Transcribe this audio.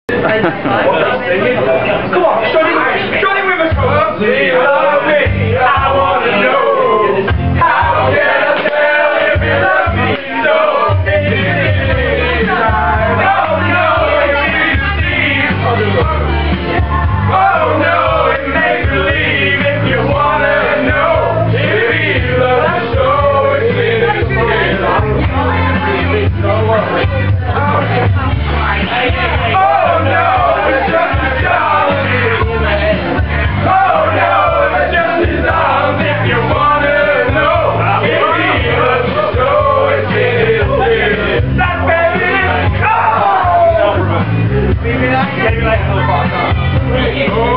Come on, Johnny Rivers. Do you love me? I want to know. How can I tell if you love me so? Oh no, it's Steve. Oh no, it's make believe if you want to know. If you love me so, it's Maybe that's